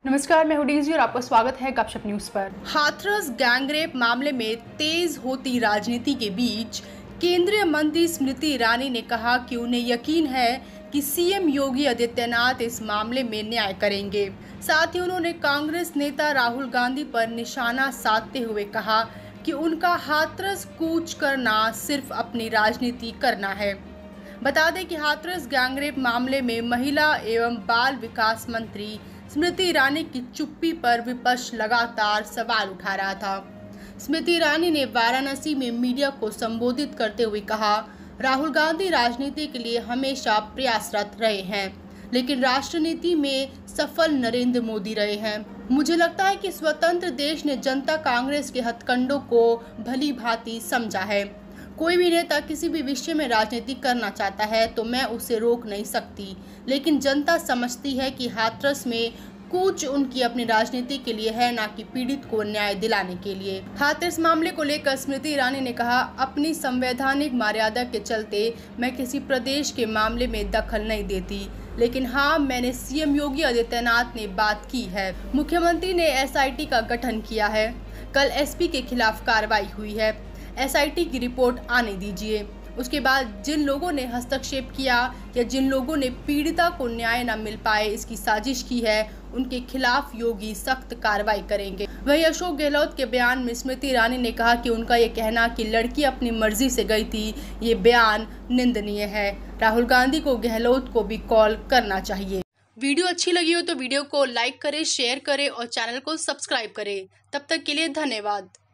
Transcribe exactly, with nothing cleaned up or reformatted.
नमस्कार, मैं हूं डीजी और आपका स्वागत है गपशप न्यूज पर। हाथरस गैंगरेप मामले में तेज होती राजनीति के बीच केंद्रीय मंत्री स्मृति ईरानी ने कहा कि उन्हें यकीन है कि सीएम योगी आदित्यनाथ इस मामले में न्याय करेंगे। साथ ही उन्होंने कांग्रेस नेता राहुल गांधी पर निशाना साधते हुए कहा कि उनका हाथरस कूच करना सिर्फ अपनी राजनीति करना है। बता दें कि हाथरस गैंगरेप मामले में महिला एवं बाल विकास मंत्री स्मृति ईरानी की चुप्पी पर विपक्ष लगातार सवाल उठा रहा था। स्मृति ईरानी ने वाराणसी में मीडिया को संबोधित करते हुए कहा, राहुल गांधी राजनीति के लिए हमेशा प्रयासरत रहे हैं, लेकिन राष्ट्रनीति में सफल नरेंद्र मोदी रहे हैं। मुझे लगता है कि स्वतंत्र देश ने जनता कांग्रेस के हथकंडों को भली भांति समझा है। कोई भी नेता किसी भी विषय में राजनीति करना चाहता है तो मैं उसे रोक नहीं सकती, लेकिन जनता समझती है कि हाथरस में कूच उनकी अपनी राजनीति के लिए है, न कि पीड़ित को न्याय दिलाने के लिए। हाथरस मामले को लेकर स्मृति ईरानी ने कहा, अपनी संवैधानिक मर्यादा के चलते मैं किसी प्रदेश के मामले में दखल नहीं देती, लेकिन हाँ, मैंने सीएम योगी आदित्यनाथ ने बात की है। मुख्यमंत्री ने एसआईटी का गठन किया है। कल एसपी के खिलाफ कार्रवाई हुई है। एसआईटी की रिपोर्ट आने दीजिए। उसके बाद जिन लोगों ने हस्तक्षेप किया या जिन लोगों ने पीड़िता को न्याय न मिल पाए इसकी साजिश की है, उनके खिलाफ योगी सख्त कार्रवाई करेंगे। वहीं अशोक गहलोत के बयान में स्मृति ईरानी ने कहा कि उनका ये कहना कि लड़की अपनी मर्जी से गई थी, ये बयान निंदनीय है। राहुल गांधी को गहलोत को भी कॉल करना चाहिए। वीडियो अच्छी लगी हो तो वीडियो को लाइक करें, शेयर करें और चैनल को सब्सक्राइब करें। तब तक के लिए धन्यवाद।